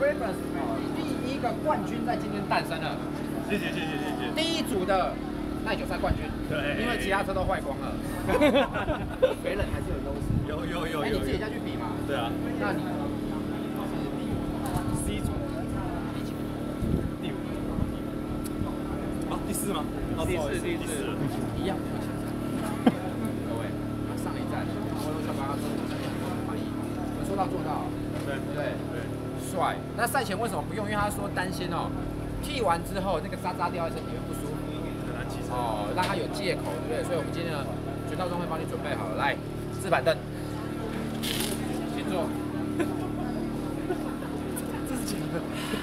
Weber 第一个冠军在今天诞生了。 谢谢。 第一组的耐久赛冠军，对，因为其他车都坏光了，水冷还是有优势。有。哎，你自己下去比嘛？ 对啊。 那你是第 C 组，第5。啊，第4吗？第4， 一样。各位，上一站我想把他满意，说到做到。对，帅。那赛前为什么不用？因为他说担心哦，剃完之后那个渣掉在身体会不舒服。哦，让他有借口，对不对？所以我们今天呢，全套装会帮你准备好了。来，4板凳，请坐。这是假的。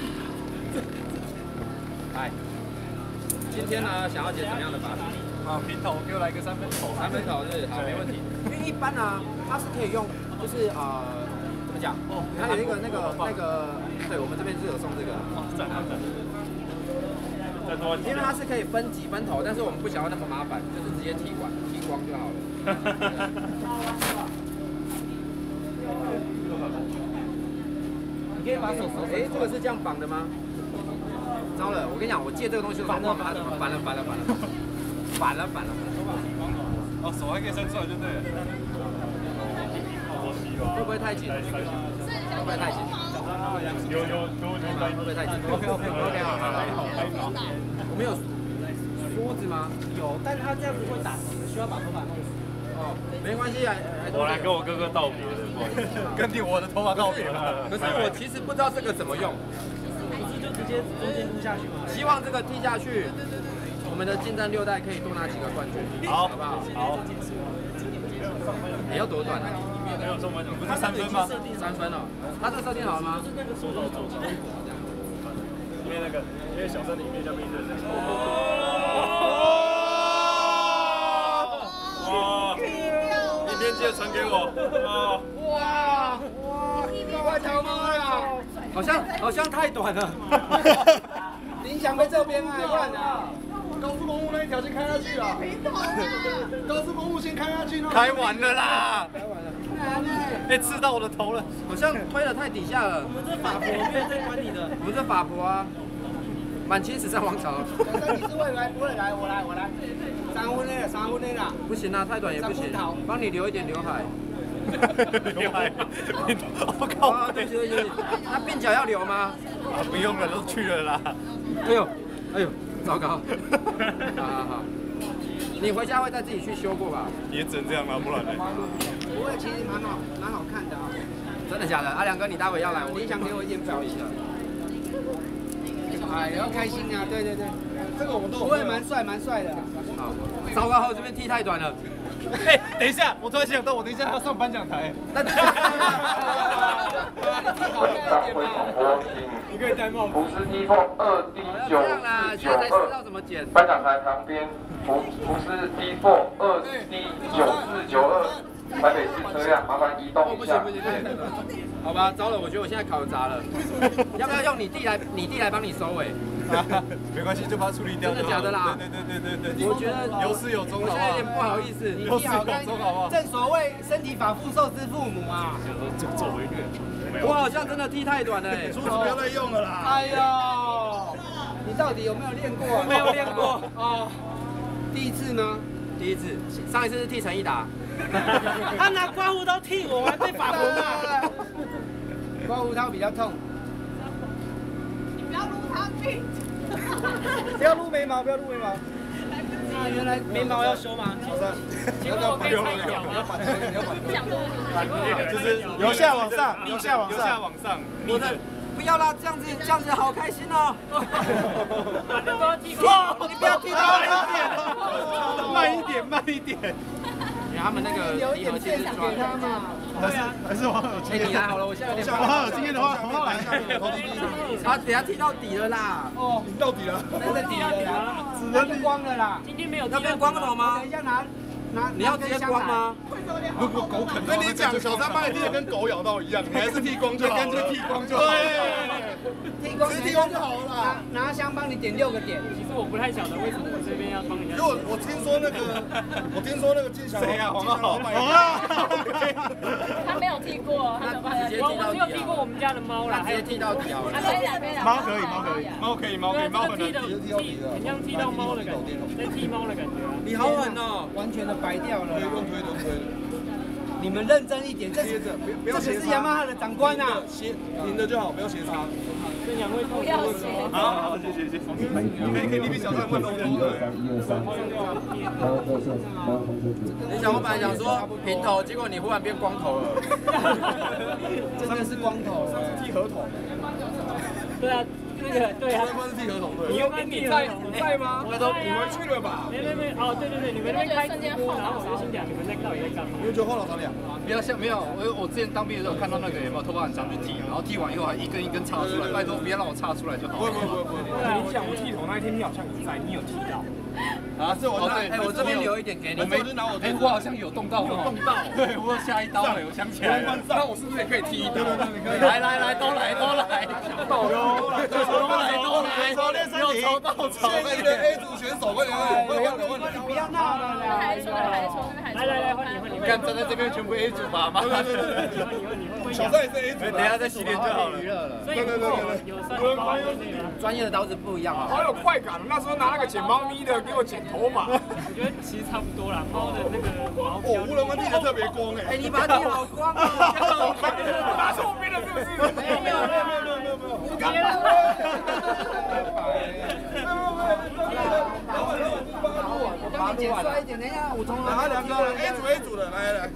来，今天呢，想要剪什么样的发型？ 啊，平头，给我来个3分头。 3分头是好，没问题。因为一般呢，它是可以用，就是怎么讲？哦，它有一个那个，对我们这边是有送这个。哦，赞。因为它是可以分几分头，但是我们不想要那么麻烦，就是直接剃光就好了。你可以把手，这个是这样绑的吗？糟了，我跟你讲，我借这个东西，反了。 哦，手还可以伸出来就对了。 会不会太紧？会不会太紧？ 有， 会不会太紧 ？OK，好。我们有梳子吗？有，但是他这样子会打头，需要把头发弄死。哦，没关系啊。 我来跟我哥哥道别了，不好意思，跟我的头发道别了。 可是我其实不知道这个怎么用，不是就直接中间撸下去吗？希望这个踢下去，我们的近战6代可以多拿几个冠军，好不好？好。你要多短啊？ 没有中分，不是3分吗 ？3分哦。他这个设定好了吗？ 因为小森林里面叫冰人。哇！影片记得传给我。 哇！快逃吗呀！好像太短了。林翔被这边啊，看啊！高速公路那一条先开下去了。高速公路先开下去。 开完了啦！ 哎，刺到我的头了，好像推得太底下了。我们这法婆没有在管你的。我们这法婆啊，满清史上王朝。小生，你是未来不会来，我来。3分内啦。不行啊，太短也不行。帮你留一点刘海。 刘海。我靠！ 对。那鬓角要留吗？ 啊，不用了，都去了啦。 哎呦，糟糕。好。你回家会再自己去修过吧？ 也只能这样了，不然呢？ 不会，其实蛮好看的啊。真的假的？阿良哥，你待会要来，你想给我一点表一下。哎，要开心啊！对，这个我们都会蛮帅的。好，糟糕，这边剃太短了。 哎，等一下，我突然想到，我等一下还要上颁奖台。 你可以戴帽子。 福斯 T4 2D942。 这样啦，现在才知道怎么剪。 颁奖台旁边，福斯 T4 2D9492。台北市车辆，麻烦移动一下。 不行，好吧，糟了，我觉得我现在考砸了。要不要用你弟来帮你收尾？ 没关系，就把它处理掉。 真的假的啦？ 对。 我觉得有始有终， 我现在有点不好意思。你弟好看， 好不好？ 正所谓身体发肤受之父母啊。 作为一个， 我好像真的剃太短了哎。 梳子不要再用了啦。 哎呦，你到底有没有练过？没有练过哦。第一次吗？第一次，上一次是剃陈一达。他拿刮胡刀剃我，还被法婆骂。刮胡刀比较痛。 你不要撸他屁。 不要撸眉毛。啊，原来眉毛要修吗？ 结果我可以拆掉吗？ 就是由下往上。 我的不要啦，这样子好开心哦。你不要剃到慢一点。 他们那个留一点片想给他嘛。 还是王有经验。 你来好了，我现在有点。 王有经验的话，很好来。 他等下踢到底了啦。哦， 踢到底了。 真的底了啦，只能光了啦。 今天没有。 要变光头吗？等一下拿，你要直接光吗？ 如果狗啃，跟你讲，小三把你剃的跟狗咬到一样，你还是剃光就好了。干脆剃光就好了。对。 直接剃光就好了啦。 拿香帮你点6个点。 其实我不太晓得为什么我这边要帮人家。 因为我听说那个金祥谁呀？黄老板。 他没有剃过，他怎么还要？ 我只有剃过我们家的猫啦， 直接剃到底好了。 猫可以，猫可以，猫很像剃到猫的感觉，在剃猫的感觉。 你好狠哦，完全的白掉了。 用推。 你们认真一点，这是雅马哈的长官啊， 平的就好，不要斜插。 这两位不要斜。 好，谢谢。可以，你比小张问多。 你想我本来想说平头，结果你忽然变光头了，真的是光头， 剃合同。 对啊。对啊， 是剃合同对。 你在吗？ 我说你回去了吧？ 没，哦，对，你们那边开直播，然后我就心想你们到底在干嘛？ 你就后脑勺两。 不要像没有，我之前当兵的时候看到那个有没有头发很长去剃，然后剃完以后还一根一根插出来，拜托不要让我插出来就好。 不。 你讲我剃头那一天，你好像也在，你有剃到。 啊，是我我这边留一点给你。我好像有动到，对，我下一刀了，我想起来了。那我是不是也可以剃一刀？来，都来。都来，要抽到手。 现役的 A 组选手，快点！ 不要闹了啦！ 还说， 来，换你。 看站在这边全部 A 组吧嘛。 对，小帅也是 A 组。 等一下再洗脸就好了。 对，有专业的刀子不一样啊。 好有快感！那时候拿那个剪猫咪的给我剪头发， 我觉得其实差不多啦。猫的那个毛。 无人湾剃的特别光哎。 你把它剃好光啊！ 打错边了是不是？ 没有。 我帮你剪帅一点，等一下我从他两个 A 组的，来。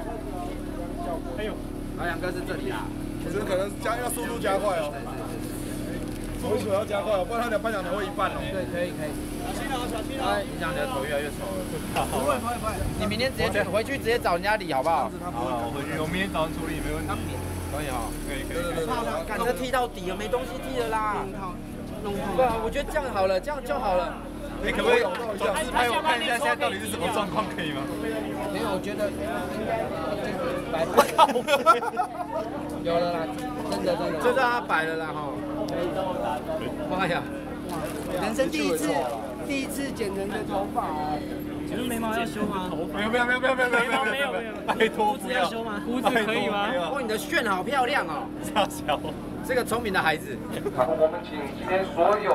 他两个是这里啊， 我觉得可能要速度加快哦，速度要加快哦，不然他俩颁奖台会一半哦。 对，可以。小心哦！影响你的头越来越丑了。不会。你明天直接回去直接找人家理好不好？ 好，我回去，我明天早上处理没问题。 可以哈， 可以。 赶着剃到底了，没东西剃了啦。对啊，我觉得这样好了，这样就好了。 你可不可以转自拍我看一下现在到底是什么状况，可以吗？ 没有，我觉得白。有了啦，真的，就让他白了啦哈。妈呀，人生第一次剪人的头发。 请问眉毛要修吗？ 没有，拜托不要修吗？ 胡子可以吗？ 哦，你的炫好漂亮哦， 小， 这个聪明的孩子。 好，我们请今天所有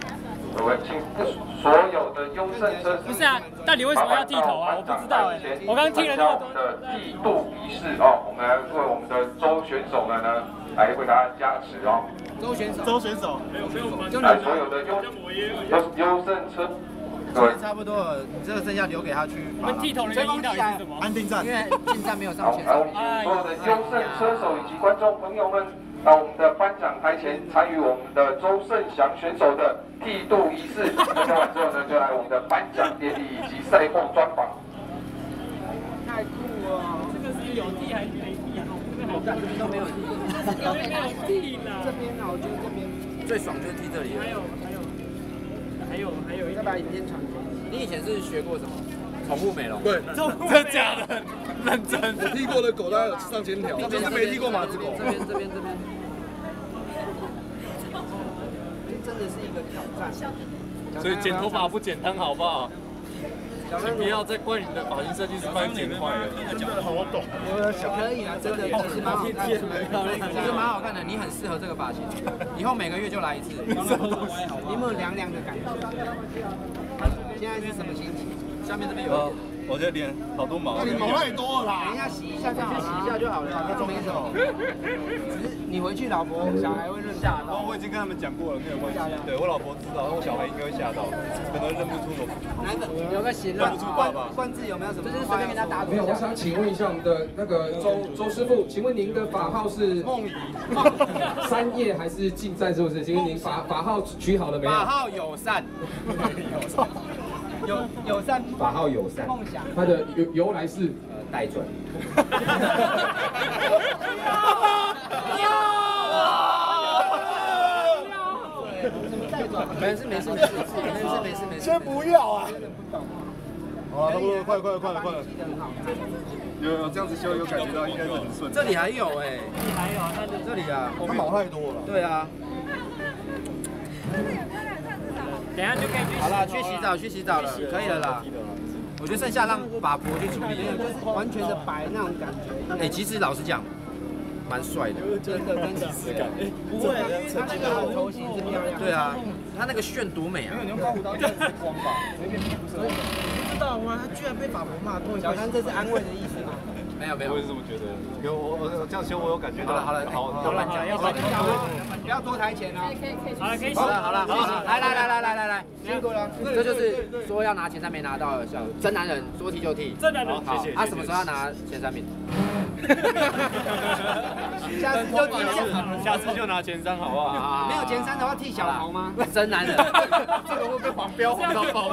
的优胜车不是啊，到底为什么要剃头啊？我不知道哎，我刚听了那么多。 的剃度仪式哦，我们来为我们的周选手们呢来为大家加持哦。 周选手， 来所有的优胜车。对， 差不多了，你这个剩下留给他去。 我们剃头的原因到底是什么？ 安定站， 因为进站没有上前。 好，所有的优胜车手以及观众朋友们，到我们的颁奖台前参与我们的周胜祥选手的剃度仪式。那完之后呢，就来我们的颁奖典礼以及赛后专访。 太酷了！ 这个是有剃还是没剃啊？ 我感觉都没有剃， 有没有剃啦？ 这边啊，我觉得这边最爽就是剃这里。还有，再把影片传给你。你以前是学过什么？宠物美容？ 对， 真的假的？认真。 我剃过的狗大概有上千条，就是没剃过马子狗。 这边。真的是一个挑战。 所以剪头发不简单，好不好？请不要再怪你的发型设计师帮你剪坏了。 真的好懂。 可以啊，真的，其实蛮好看的，其实蛮好看的，你很适合这个发型，以后每个月就来一次。你有没有凉凉的感觉？现在是什么心情？下面这边有。 我这脸好多毛。 你毛太多了啦。 等一下洗一下就好了，洗一下就好了，没什么。只是你回去，老婆小孩会吓到。 我已经跟他们讲过了，没有关系。对我老婆知道，我小孩应该会吓到，可能认不出我。 有个形了，冠字有没有什么？就是随便跟他打。 没有，我想请问一下我们的那个周师傅，请问您的法号是梦怡 3叶还是进站？是不是？请问您法号取好了没有？ 法号友善，友善， 法号友善， 梦想， 它的由来是代转。 没事， 先不要啊！好了，差不多，快了。有这样子修，有感觉到应该是很顺。 这里还有哎， 还有它的这里啊， 它毛太多了。 对啊， 等下就可以去。 好了，去洗澡了，可以了啦。我觉得剩下让法婆去处理， 就是完全的白那种感觉。 哎，其实老实讲，蛮帅的， 真的跟即视感。不会，他那个头型是漂亮。 对啊，他那个炫多美啊！ 你用刮胡刀这样子光吧， 不知道吗？他居然被法婆骂多一小三，这是安慰的意思吗？ 没有， 我也是这么觉得。我这样修我有感觉到。 好了， 要不要多台前啊！ 好了，可以。 好了，来， 辛苦了。 这就是说要拿前三没拿到的，真男人说踢就踢。 真男人， 好，他什么时候要拿前三名？ 下次就拿前三好不好？ 没有前三的话剃小头吗？ 真男人， 这个会被黄标黄到爆！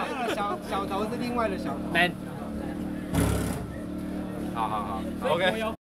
小头是另外的小头。 man。好，OK。